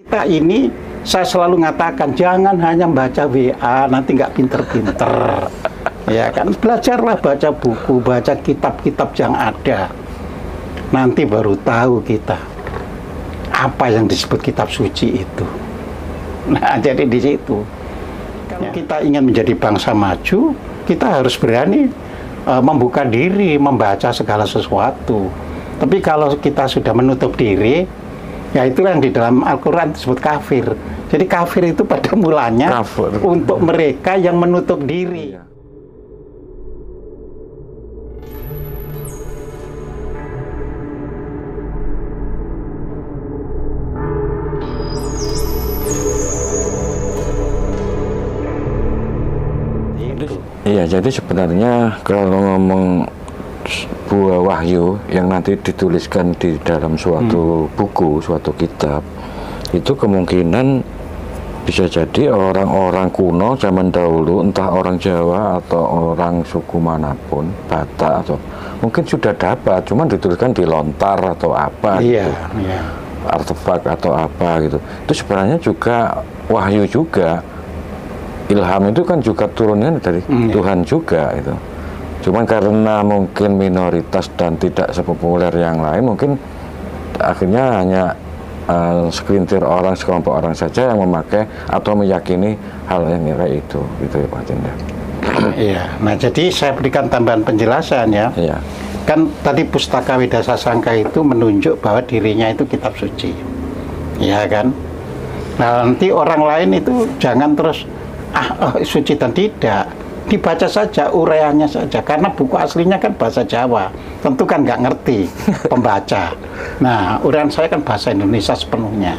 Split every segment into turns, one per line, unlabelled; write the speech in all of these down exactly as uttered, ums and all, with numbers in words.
Kita ini, saya selalu mengatakan, jangan hanya baca W A, nanti nggak pinter-pinter. Ya kan, belajarlah baca buku, baca kitab-kitab yang ada. Nanti baru tahu kita apa yang disebut kitab suci itu. Nah, jadi di situ. Kalau ya. Kita ingin menjadi bangsa maju, kita harus berani uh, membuka diri, membaca segala sesuatu. Tapi kalau kita sudah menutup diri, ya itulah yang di dalam Al-Quran disebut kafir. Jadi kafir itu pada mulanya kafir. Untuk mereka yang menutup diri. Ya.
Iya, jadi sebenarnya kalau ngomong buah wahyu yang nanti dituliskan di dalam suatu hmm. buku, suatu kitab, itu kemungkinan bisa jadi orang-orang kuno zaman dahulu, entah orang Jawa atau orang suku manapun, Batak atau mungkin sudah dapat, cuman dituliskan di lontar atau apa
iya,
gitu,
iya.
artefak atau apa gitu. Itu sebenarnya juga wahyu juga. Ilham itu kan juga turunnya dari hmm, Tuhan ya. Juga itu. Cuman karena mungkin minoritas dan tidak sepopuler yang lain, mungkin akhirnya hanya uh, segelintir orang, sekelompok orang saja yang memakai atau meyakini hal yang kayak itu, gitu ya Pak Tindak.
Iya. Nah, jadi saya berikan tambahan penjelasan ya.
Iya.
Kan tadi Pustaka Weda Sasangka itu menunjuk bahwa dirinya itu kitab suci, ya kan? Nah, nanti orang lain itu jangan terus ah oh, suci dan tidak, dibaca saja uraiannya saja, karena buku aslinya kan bahasa Jawa, tentu kan nggak ngerti pembaca. Nah, uraian saya kan bahasa Indonesia sepenuhnya.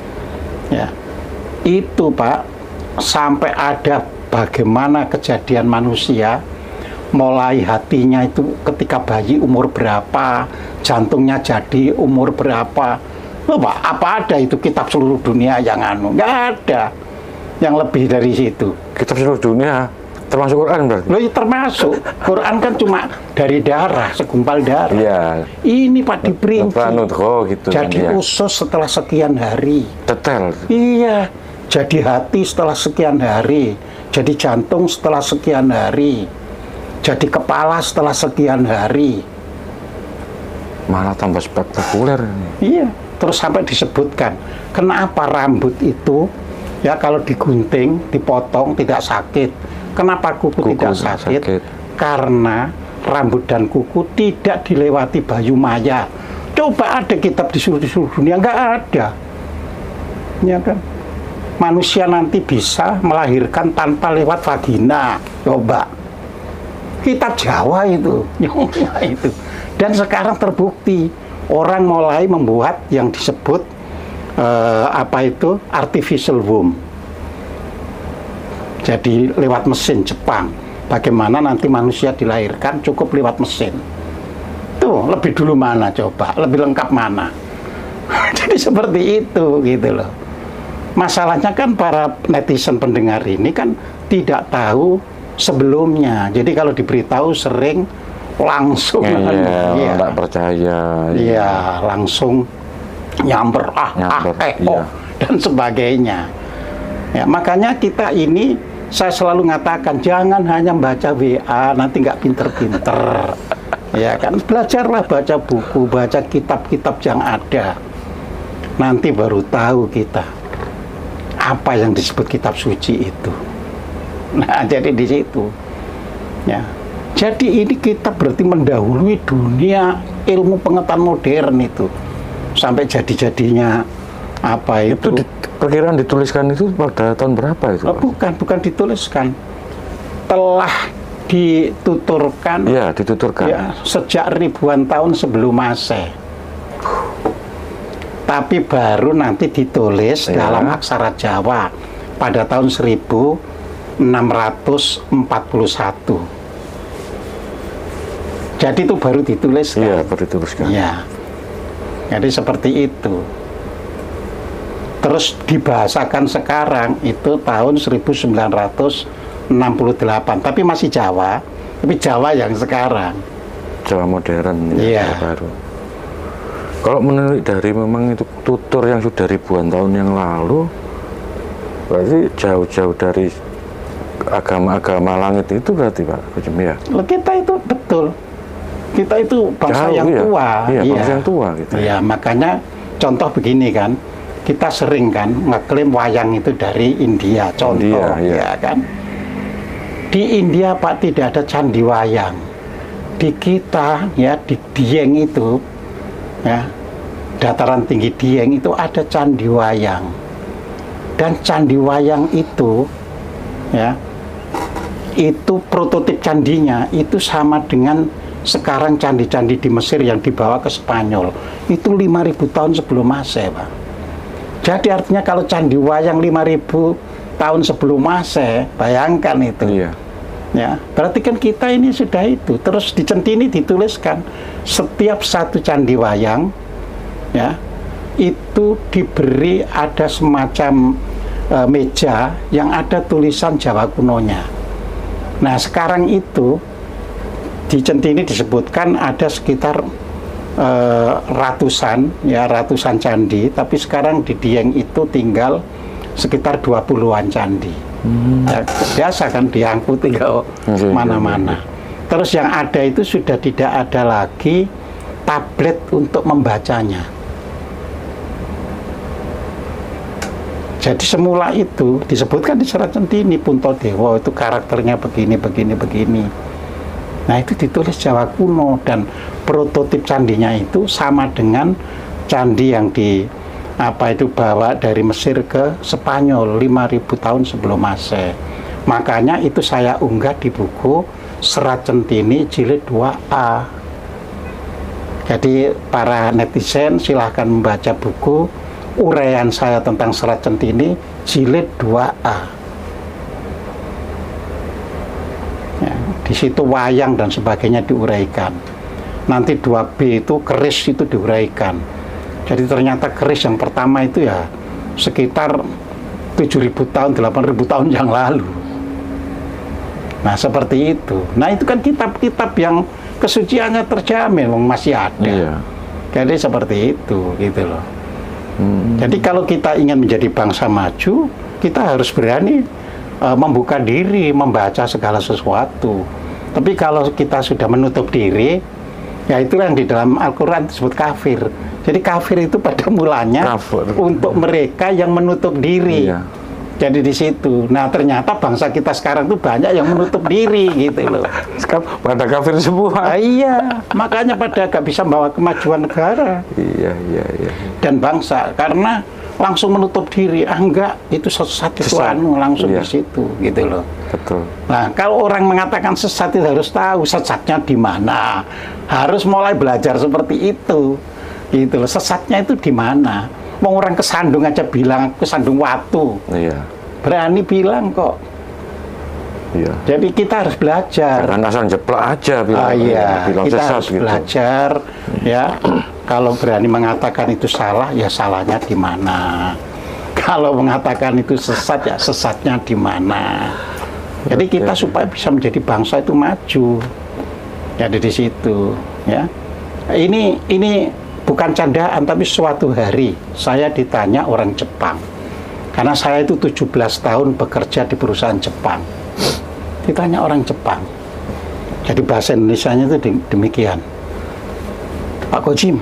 Ya, itu Pak, sampai ada bagaimana kejadian manusia, mulai hatinya itu ketika bayi umur berapa, jantungnya jadi umur berapa. Loh, Pak, apa ada itu kitab seluruh dunia yang anu? Nggak ada yang lebih dari situ.
Kitab seluruh dunia termasuk Quran berarti?
Loh, termasuk. Quran kan cuma dari darah, segumpal darah.
Iya.
Ini Pak diperinci.
Oh, gitu.
Jadi
kan,
usus setelah sekian hari.
Detail.
Iya. Jadi hati setelah sekian hari. Jadi jantung setelah sekian hari. Jadi kepala setelah sekian hari.
Malah tambah spektakuler.
Iya. Terus sampai disebutkan, kenapa rambut itu ya kalau digunting, dipotong tidak sakit. Kenapa kuku, kuku tidak sakit? sakit? Karena rambut dan kuku tidak dilewati bayu maya. Coba ada kitab di seluruh, di seluruh dunia, nggak ada. Ya kan? Manusia nanti bisa melahirkan tanpa lewat vagina. Coba. Kitab Jawa itu. itu. Dan sekarang terbukti orang mulai membuat yang disebut Uh, apa itu artificial womb. Jadi lewat mesin Jepang. Bagaimana nanti manusia dilahirkan cukup lewat mesin. Tuh, lebih dulu mana coba? Lebih lengkap mana? Jadi seperti itu gitu loh. Masalahnya kan para netizen pendengar ini kan tidak tahu sebelumnya. Jadi kalau diberitahu sering langsung
ya,
kan,
ya, tidak percaya.
Iya, langsung nyamber ah,
nyamber,
ah eh, oh, iya. dan sebagainya. Ya, makanya kita ini, saya selalu mengatakan jangan hanya baca W A, nanti nggak pinter-pinter. Ya kan, belajarlah baca buku, baca kitab-kitab yang ada. Nanti baru tahu kita apa yang disebut kitab suci itu. Nah, jadi di situ. Ya. Jadi ini kita berarti mendahului dunia ilmu pengetahuan modern itu. Sampai jadi-jadinya apa itu?
Itu di, perkiraan dituliskan itu pada tahun berapa itu?
Oh, bukan, bukan dituliskan. Telah dituturkan.
Ya, dituturkan. Ya,
sejak ribuan tahun sebelum Masehi. Tapi baru nanti ditulis ya. dalam aksara Jawa pada tahun seribu enam ratus empat puluh satu. Jadi itu baru dituliskan.
Iya, baru dituliskan.
Ya. Jadi seperti itu. Terus dibahasakan sekarang itu tahun seribu sembilan ratus enam puluh delapan, tapi masih Jawa, tapi Jawa yang sekarang.
Jawa modern ya,
yeah.
baru. Kalau menurut dari memang itu tutur yang sudah ribuan tahun yang lalu, berarti jauh-jauh dari agama-agama langit itu berarti Pak Kojem ya?
Kita itu betul, kita itu bangsa
Jauh,
yang
iya.
tua.
Iya, bangsa yang tua gitu.
Iya, makanya contoh begini kan, kita sering kan ngeklaim wayang itu dari India, contoh,
India, iya.
ya kan? Di India Pak tidak ada candi wayang. Di kita ya di Dieng itu ya dataran tinggi Dieng itu ada candi wayang, dan candi wayang itu ya itu prototip candinya itu sama dengan sekarang candi-candi di Mesir yang dibawa ke Spanyol itu lima ribu tahun sebelum Masehi Pak. Jadi artinya kalau candi wayang lima ribu tahun sebelum Masehi, bayangkan itu.
Iya.
Ya, berarti kan kita ini sudah itu. Terus di Centini dituliskan setiap satu candi wayang ya itu diberi ada semacam e, meja yang ada tulisan Jawa kunonya. Nah, sekarang itu di Centini disebutkan ada sekitar e, ratusan ya ratusan candi, tapi sekarang di Dieng itu tinggal sekitar dua puluhan candi. Hmm. Ya, biasa kan diangkuti ke mana-mana. Terus yang ada itu sudah tidak ada lagi tablet untuk membacanya. Jadi semula itu disebutkan di Serat Centini Puntadewa itu karakternya begini, begini, begini. Nah itu ditulis Jawa kuno dan prototip candinya itu sama dengan candi yang di apa itu bawa dari Mesir ke Spanyol lima ribu tahun sebelum Masehi. Makanya itu saya unggah di buku Serat Centini jilid dua A. Jadi para netizen silahkan membaca buku uraian saya tentang Serat Centini jilid dua A. Ya, di situ wayang dan sebagainya diuraikan. Nanti dua B itu keris itu diuraikan. Jadi ternyata keris yang pertama itu ya sekitar tujuh ribu tahun, delapan ribu tahun yang lalu. Nah seperti itu. Nah itu kan kitab-kitab yang kesuciannya terjamin, masih ada. Iya. Jadi seperti itu, gitu loh. Hmm. Jadi kalau kita ingin menjadi bangsa maju, kita harus berani uh, membuka diri, membaca segala sesuatu. Tapi kalau kita sudah menutup diri, ya itulah yang di dalam Al-Quran disebut kafir. Jadi kafir itu pada mulanya kafir untuk mereka yang menutup diri. Iya. Jadi di situ. Nah ternyata bangsa kita sekarang tuh banyak yang menutup diri gitu loh.
Sekarang pada kafir semua.
Ah, iya, makanya pada gak bisa membawa kemajuan negara.
Iya, iya, iya.
Dan bangsa karena langsung menutup diri. Ah enggak, itu sesat itu anu langsung iya. Di situ gitu loh. Betul. Nah kalau orang mengatakan sesat itu harus tahu sesatnya di mana. Harus mulai belajar seperti itu. Gitu loh, sesatnya itu di mana? Mau orang kesandung aja bilang kesandung watu. Iya. Berani bilang kok. Iya. Jadi kita harus belajar. Jangan asal jeplak aja bilang. Ah, iya. Bilang kita sesat harus gitu. Belajar ya. Kalau berani mengatakan itu salah, ya salahnya di mana? Kalau mengatakan itu sesat, ya sesatnya di mana? Jadi kita supaya bisa menjadi bangsa itu maju. Ya di situ, ya. Ini ini bukan candaan, tapi suatu hari saya ditanya orang Jepang. Karena saya itu tujuh belas tahun bekerja di perusahaan Jepang. Ditanya orang Jepang. Jadi bahasa Indonesianya itu demikian. Pak Kojem,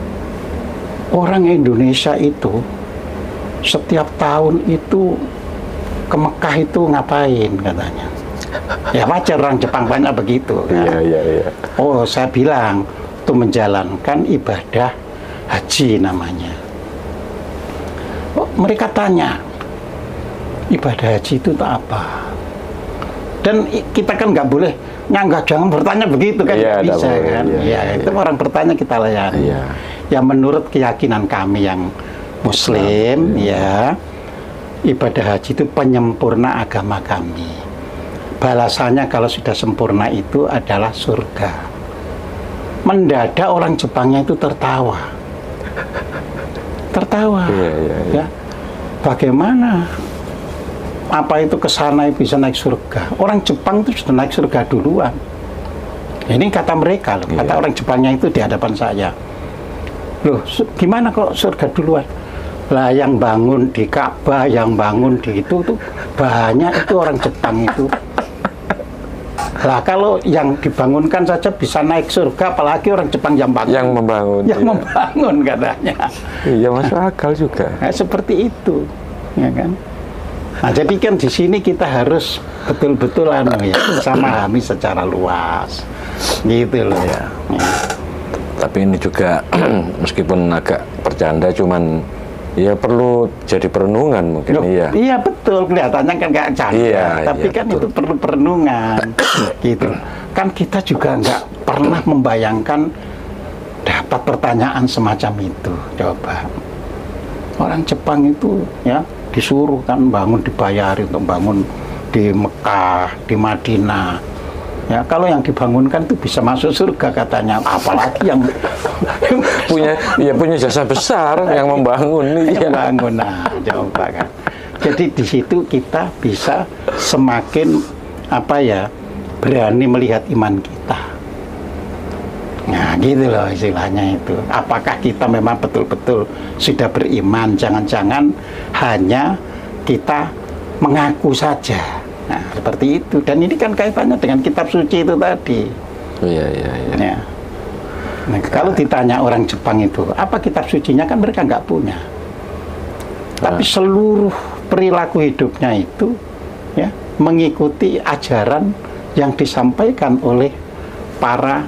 orang Indonesia itu setiap tahun itu ke Mekah itu ngapain katanya. Ya wajar orang Jepang banyak begitu. Kan? Iya, iya, iya. Oh, saya bilang itu menjalankan ibadah haji namanya. Oh, mereka tanya ibadah haji itu apa? Dan kita kan nggak boleh nyanggah, jangan bertanya begitu kan, iya, bisa boleh, kan? Iya, ya, iya, itu iya. Orang bertanya kita layani. Iya. Ya menurut keyakinan kami yang Muslim, iya. Ya ibadah haji itu penyempurna agama kami. Balasannya kalau sudah sempurna itu adalah surga. Mendadak orang Jepangnya itu tertawa, tertawa, iya, iya, iya. Ya. Bagaimana? Apa itu kesana bisa naik surga? Orang Jepang itu sudah naik surga duluan. Ini kata mereka loh, kata iya. Orang Jepangnya itu di hadapan saya. Loh, gimana kok surga duluan? Lah yang bangun di Ka'bah, yang bangun di itu tuh banyak itu orang Jepang itu. Lah kalau yang dibangunkan saja bisa naik surga, apalagi orang Jepang yang bangun.
Yang membangun.
Yang
iya.
membangun katanya.
Iya, masuk akal juga.
Nah, seperti itu, ya kan? Nah, jadi kan di sini kita harus betul-betul anu ya, bisa memahami secara luas, gitu loh ya. ya.
Tapi ini juga meskipun agak bercanda, cuman ya perlu jadi perenungan mungkin.
Loh,
iya.
Iya betul, kelihatannya kan nggak canda,
Iya,
tapi
iya,
kan
betul.
itu perlu perenungan, gitu. Kan kita juga nggak pernah membayangkan dapat pertanyaan semacam itu. Coba orang Jepang itu ya disuruh kan bangun, dibayari untuk bangun di Mekah, di Madinah. Ya, kalau yang dibangunkan itu bisa masuk surga katanya, apalagi yang
punya ya punya jasa besar yang membangun nih.
yang bangun. Nah, coba kan. Jadi di situ kita bisa semakin apa ya berani melihat iman kita. Nah, gitu loh istilahnya itu. Apakah kita memang betul-betul sudah beriman? Jangan-jangan hanya kita mengaku saja. Nah, seperti itu. Dan ini kan kaitannya dengan kitab suci itu tadi.
Iya, iya, iya.
Ya. Nah, kalau ditanya orang Jepang itu, apa kitab sucinya, kan mereka nggak punya. Tapi seluruh perilaku hidupnya itu ya mengikuti ajaran yang disampaikan oleh para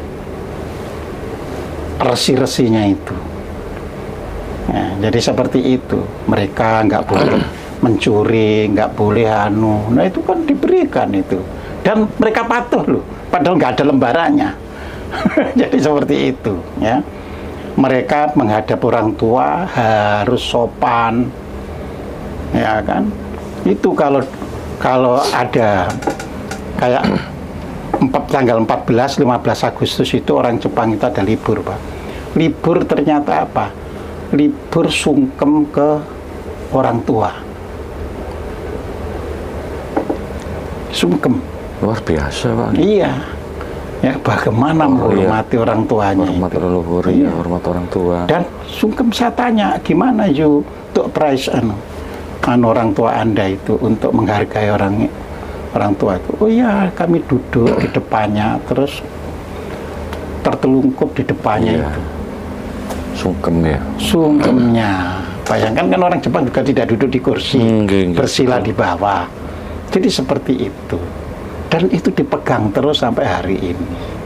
resi-resinya itu. Ya, jadi seperti itu. Mereka nggak boleh mencuri, nggak boleh anu. Nah itu kan diberikan itu. Dan mereka patuh loh, padahal nggak ada lembarannya. Jadi seperti itu, ya. Mereka menghadap orang tua harus sopan, ya kan? Itu kalau kalau ada kayak empat, tanggal empat belas, lima belas Agustus itu orang Jepang itu ada libur, Pak. Libur ternyata apa? Libur sungkem ke orang tua. Sungkem.
Luar biasa, Pak.
Iya. Ya, bagaimana
Oh,
menghormati
iya.
orang tuanya
Hormat
itu.
leluhur,
Iya.
ya, hormat orang tua.
Dan sungkem saya tanya, gimana you untuk price anu, anu orang tua Anda itu untuk menghargai orang orang tua itu? Oh iya, kami duduk di depannya, terus tertelungkup di depannya
Iya.
itu.
Sungkem ya.
Sungkemnya. Bayangkan kan orang Jepang juga tidak duduk di kursi,
Hmm, nggih, nggih,
bersila
betul.
di bawah. Jadi seperti itu. Dan itu dipegang terus sampai hari ini.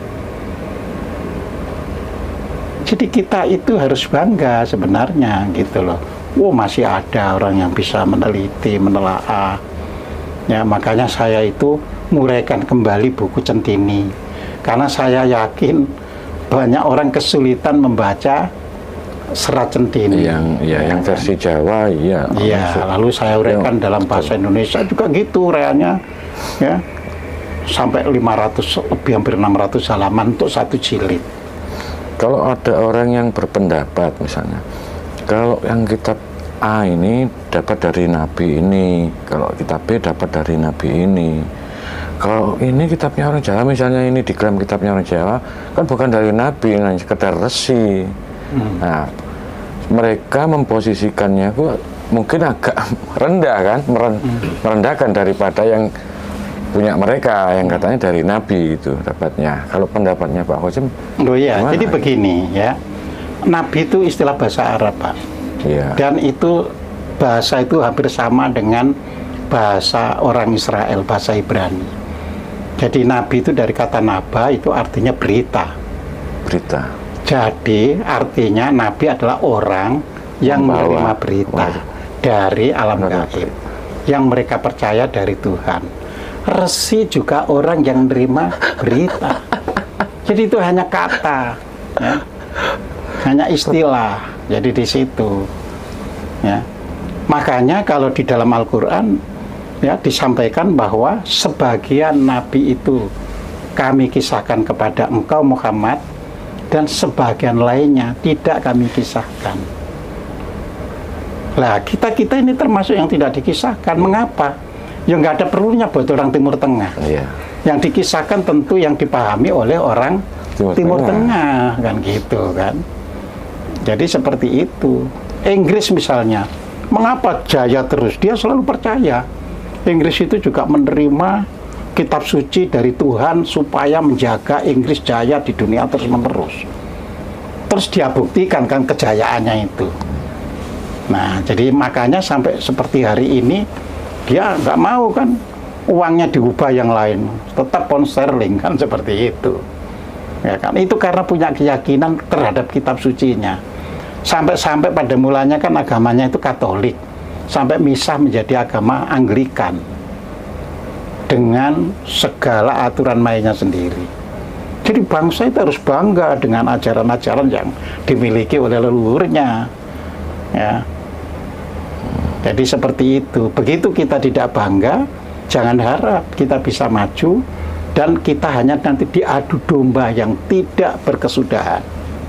Jadi kita itu harus bangga sebenarnya gitu loh. Oh, masih ada orang yang bisa meneliti, menelaah. Ya, makanya saya itu nguraikan kembali buku Centini. Karena saya yakin banyak orang kesulitan membaca Serat Centini.
Yang ya, yang versi Jawa, iya.
Iya,
masuk.
lalu saya uraikan
Ya,
dalam bahasa Indonesia juga gitu uraiannya, ya, sampai lima ratus, lebih hampir enam ratus halaman untuk satu jilid.
Kalau ada orang yang berpendapat misalnya, kalau yang kitab A ini dapat dari Nabi ini, kalau kitab B dapat dari Nabi ini, kalau ini kitabnya orang Jawa misalnya, ini diklaim kitabnya orang Jawa, kan bukan dari Nabi, hanya sekedar resi. Hmm. Nah, mereka memposisikannya kok mungkin agak rendah kan, meren, hmm. merendahkan daripada yang punya mereka yang katanya dari Nabi itu dapatnya. Kalau pendapatnya Pak Khosim,
oh iya,
gimana?
jadi begini ya, Nabi itu istilah bahasa Arab, Pak.
Iya.
Dan itu bahasa itu hampir sama dengan bahasa orang Israel, bahasa Ibrani. Jadi Nabi itu dari kata naba, itu artinya berita.
Berita.
Jadi artinya Nabi adalah orang yang
Membawa.
menerima berita
Waduh.
dari alam
Menerima
gaib yang mereka percaya dari Tuhan. Resi juga orang yang menerima berita. Jadi itu hanya kata, ya. Hanya istilah. Jadi di situ, ya. Makanya kalau di dalam Al-Quran ya disampaikan bahwa sebagian Nabi itu kami kisahkan kepada engkau Muhammad, dan sebagian lainnya tidak kami kisahkan. Lah kita-kita ini termasuk yang tidak dikisahkan. Mengapa? Ya nggak ada perlunya buat orang Timur Tengah.
Iya.
Yang dikisahkan tentu yang dipahami oleh orang
Timur
Timur,
Tengah.
Tengah. Kan gitu kan. Jadi seperti itu. Inggris misalnya, mengapa jaya terus? Dia selalu percaya. Inggris itu juga menerima kitab suci dari Tuhan supaya menjaga Inggris jaya di dunia terus-menerus. Terus dia buktikan kan kejayaannya itu. Nah, jadi makanya sampai seperti hari ini dia nggak mau kan uangnya diubah yang lain, tetap pound sterling kan seperti itu. Ya kan, itu karena punya keyakinan terhadap kitab sucinya. Sampai-sampai pada mulanya kan agamanya itu Katolik, sampai misah menjadi agama Anglikan dengan segala aturan mainnya sendiri. Jadi bangsa itu harus bangga dengan ajaran-ajaran yang dimiliki oleh leluhurnya. Ya. Jadi seperti itu. Begitu kita tidak bangga, jangan harap kita bisa maju dan kita hanya nanti diadu domba yang tidak berkesudahan.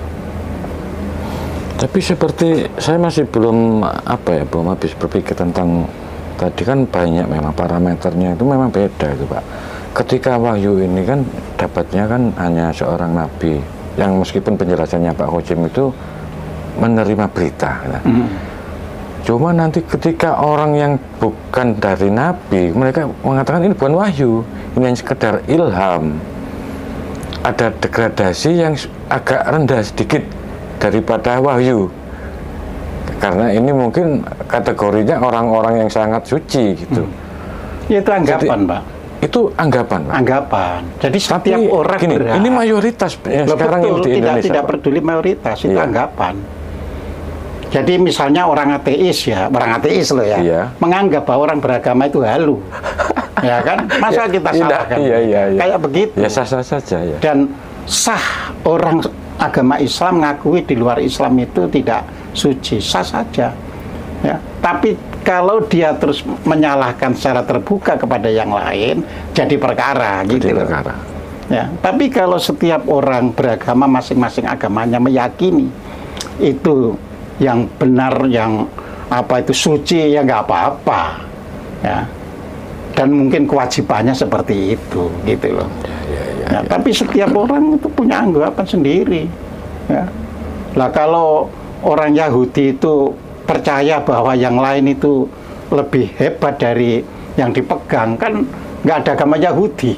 Tapi seperti saya masih belum apa ya, belum habis berpikir tentang tadi kan banyak memang parameternya itu memang beda itu Pak. Ketika wahyu ini kan dapatnya kan hanya seorang nabi yang meskipun penjelasannya Pak Hocim itu menerima berita. Ya. Mm. Cuma nanti ketika orang yang bukan dari nabi, mereka mengatakan ini bukan wahyu, ini hanya sekedar ilham. Ada degradasi yang agak rendah sedikit daripada wahyu. Karena ini mungkin kategorinya orang-orang yang sangat suci gitu.
Hmm. Itu anggapan, Jadi, Pak.
Itu anggapan, Pak.
Anggapan. Jadi setiap Tapi, orang
gini, berhak. Ini mayoritas ya, sekarang
betul,
ini di
tidak,
Indonesia.
Tidak peduli mayoritas, itu
iya.
anggapan. Jadi misalnya orang ateis ya, orang ateis loh ya,
iya.
menganggap bahwa orang beragama itu halu. Ya kan? Masa kita salahkan?
Iya, iya, iya.
Kayak begitu.
Ya sah-sah saja ya.
Dan sah orang agama Islam mengakui di luar Islam itu tidak suci, sah saja. Ya. Tapi kalau dia terus menyalahkan secara terbuka kepada yang lain, jadi perkara gitu loh. Perkara. Ya. Tapi kalau setiap orang beragama masing-masing agamanya meyakini itu yang benar, yang apa itu suci, ya nggak apa-apa, ya. Dan mungkin kewajibannya seperti itu, gitu loh. Ya, ya, ya, ya, ya. Tapi setiap orang itu punya anggapan sendiri, ya. Lah kalau orang Yahudi itu percaya bahwa yang lain itu lebih hebat dari yang dipegang, kan nggak ada agama Yahudi,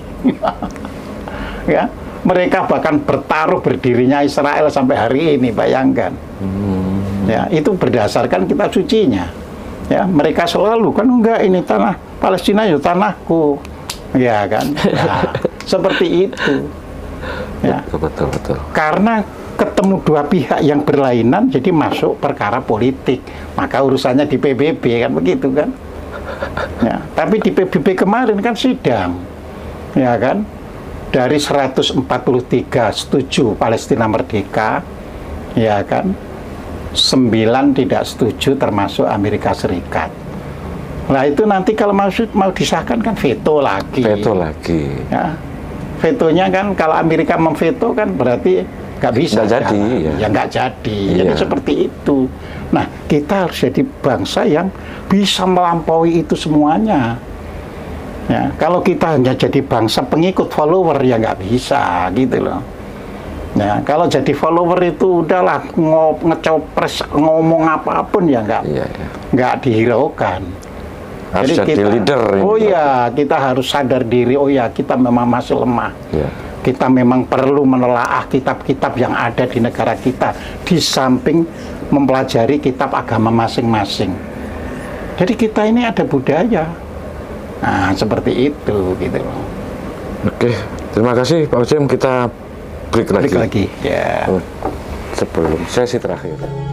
ya. Mereka bahkan bertaruh berdirinya Israel sampai hari ini, bayangkan. Hmm. Ya, itu berdasarkan kitab sucinya. Ya, mereka selalu kan enggak ini tanah Palestina ya tanahku. Ya kan? Nah, seperti itu. Ya. Betul, betul, betul. Karena ketemu dua pihak yang berlainan jadi masuk perkara politik. Maka urusannya di P B B kan begitu kan? Ya, tapi di P B B kemarin kan sidang. Ya kan? Dari seratus empat puluh tiga setuju Palestina merdeka, ya kan? sembilan tidak setuju termasuk Amerika Serikat. Nah itu nanti kalau mau, mau disahkan kan veto lagi.
Veto lagi.
Ya, vetonya kan kalau Amerika memveto kan berarti nggak bisa.
Nggak jadi. Ya,
ya nggak jadi.
Iya.
Jadi seperti itu. Nah kita harus jadi bangsa yang bisa melampaui itu semuanya. Ya, kalau kita hanya jadi bangsa pengikut follower ya nggak bisa gitu loh. Ya, kalau jadi follower itu udahlah ngop, ngecopres ngomong apapun ya nggak iya, iya. nggak dihiraukan.
Harus jadi, jadi kita, leader.
Oh ya, kita harus sadar diri. Oh ya, kita memang masih lemah. Ya. Kita memang perlu menelaah kitab-kitab yang ada di negara kita di samping mempelajari kitab agama masing-masing. Jadi kita ini ada budaya. Nah, seperti itu gitu loh.
Oke, terima kasih Pak Hocim. Kita break lagi.
Break lagi. Ya.
Sebelum sesi terakhir.